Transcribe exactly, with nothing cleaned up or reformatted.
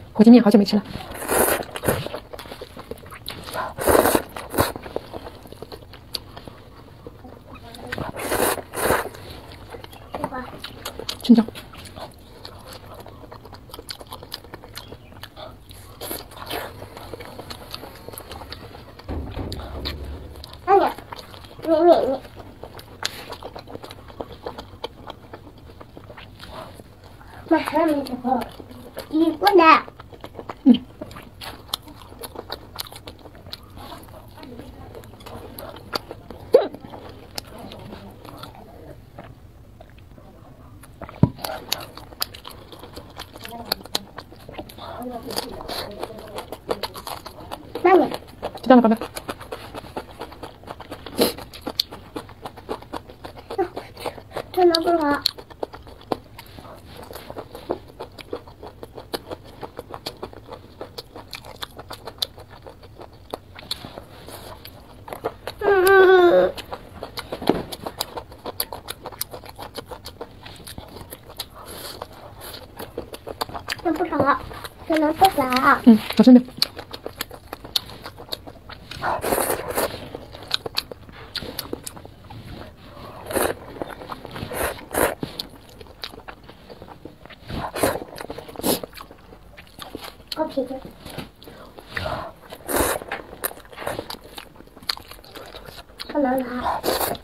火鸡面好久没吃了。青椒。 哎呀，你你你，马上没吃过，一过来。 嗯。 妈咪， 知道了，宝贝。 这能不好？嗯。这不少，这能不少。 嗯，好吃点。 好皮子。不能拿。